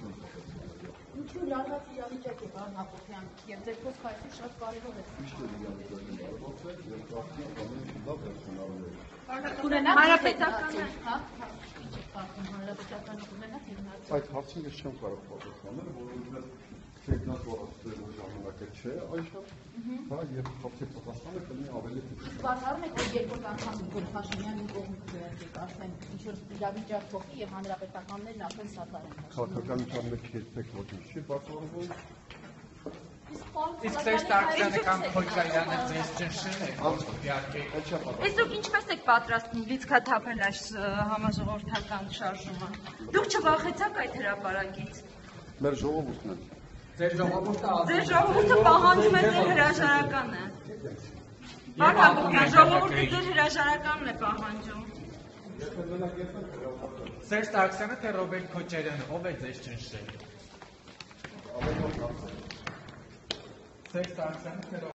Ինչու լարված իրավիճակ է պարոն Հակոբյան, եւ ձեր խոսքը շատ կարեւոր է։ Միշտ իրավիճակը լարված է եւ կարծում եմ ամեն լավ վերջնարարել։ Կունենաք հանրապետականը, հա, ինչ է կարծում հանրապետականը կունենաք հիմնադրամ։ Այդ հարցին ես չեմ կարող պատասխանել, որովհետեւ տեխնիկական ժամանակը չէ այժմ, հա, եւ խնդրի պատասխանը կլինի ավելի քիչ։ Բացառում եք, որ երկրորդ անգամ որ Փաշինյանի կողմից վերջեք, ասեն, ինչ որ իրավիճակ փոխի եւ հանրապետականներն արդեն սատարեն։ Քաղաքականության մեջ երբեք ոչինչ չի բացառվում։ Իսկ ձեր Սարգսյանը կամ Քոչարյանը ձեզ ճնշել է, իհարկե։ Իսկ դուք ինչպես եք պատրաստվում լիցքաթափել այս համաժողովրդական շարժումը։ Դուք չվախեցաք այդ հրապարակից։ Մեր ժողովուրդն է։ Ձեր ժողովուրդը Ձեր ժողովուրդը պահանջում է ձեր հրաժարականը։ Պարոն Հակոբյան, ժողովուրդը ձեր հրաժարականն է պահանջում։ Ձեր Սարգսյանը թե Ռոբերտ Քոչարյանը, ով է ձեզ ճնշել։ Ձեր Սարգսյանը թե